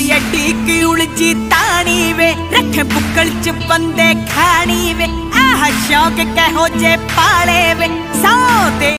AD की उलझी तानी वे रखे बुक्कल च बंदे खानी वे आह शौक कहो जे पाले वे सौ